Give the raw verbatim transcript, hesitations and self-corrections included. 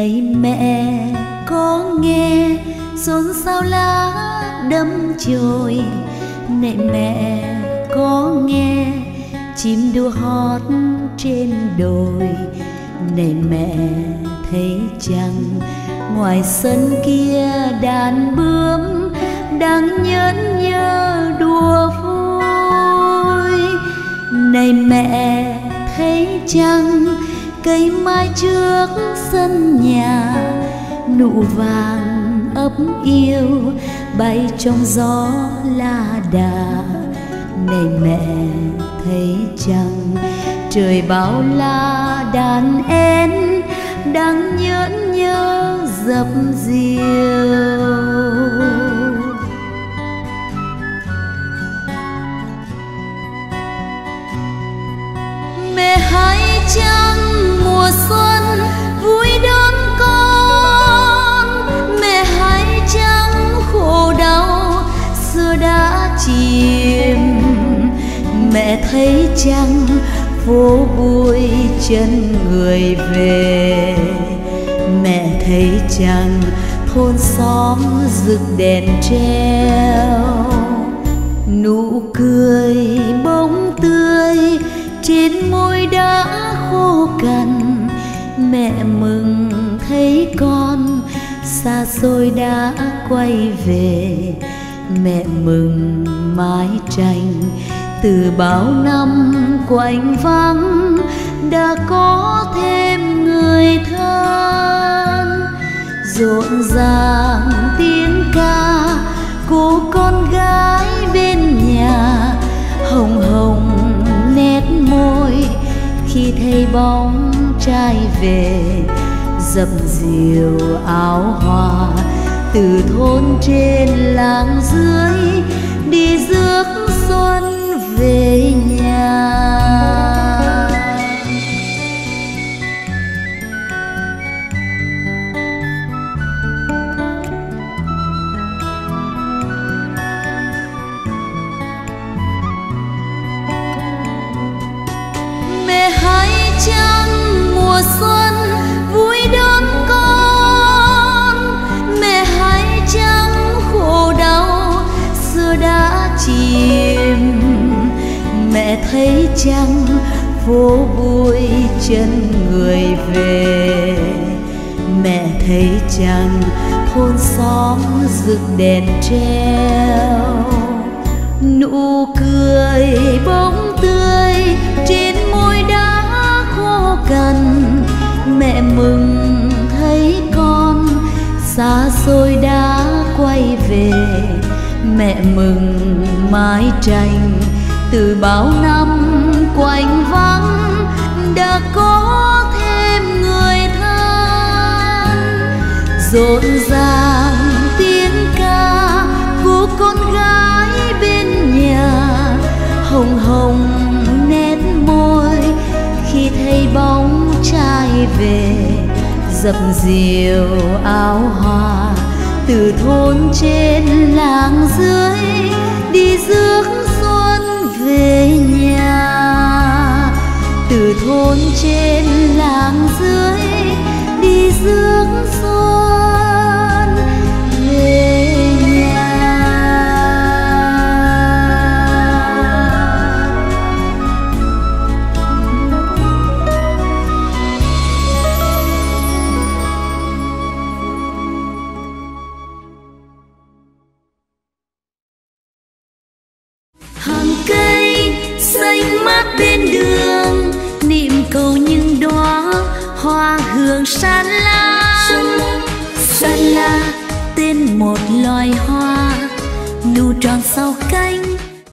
này mẹ có nghe xôn xao lá đâm chồi, này mẹ có nghe chim đua hót trên đồi, này mẹ thấy chăng ngoài sân kia đàn bướm đang nhẫn nhơ đùa vui, này mẹ thấy chăng cây mai trước sân nhà nụ vàng ấp yêu bay trong gió la đà, này mẹ thấy chăng trời bao la đàn én đang nhẫn nhơ dập dìu. Mẹ hãy chăng mùa xuân vui đón con, mẹ hãy chăng khổ đau xưa đã chìm, mẹ thấy chăng phố vui chân người về, mẹ thấy chăng thôn xóm rực đèn treo, nụ cười bóng tươi trên môi đã khô cằn, mẹ mừng thấy con xa xôi đã quay về, mẹ mừng mái tranh từ bao năm quạnh vắng đã có thêm người thân, rộn ràng tiếng ca cô con gái bên nhà, hồng hồng nét môi khi thấy bóng trai về, dập dìu áo hoa từ thôn trên làng dưới đi rước xuân về nhà. Mẹ hãy chăng mùa xuân vui đón con, mẹ hãy chăng khổ đau xưa đã chìm, mẹ thấy chăng phố vui chân người về, mẹ thấy chăng thôn xóm rực đèn treo, nụ cười bóng tươi trên môi đã khô cằn, mẹ mừng thấy con xa xôi đã quay về, mẹ mừng mái tranh từ bao năm quạnh vắng đã có thêm người thân, rộn ràng tiếng ca của con gái bên nhà, hồng hồng nét môi khi thấy bóng trai về, dập dìu áo hoa từ thôn trên làng dưới đi rước xuân về nhà, từ thôn trên làng dưới đi rước xuân về nhà. Hàng cây xanh mát bên đường niệm cầu những đóa hoa hương san la, san la tên một loài hoa nụ tròn sau cánh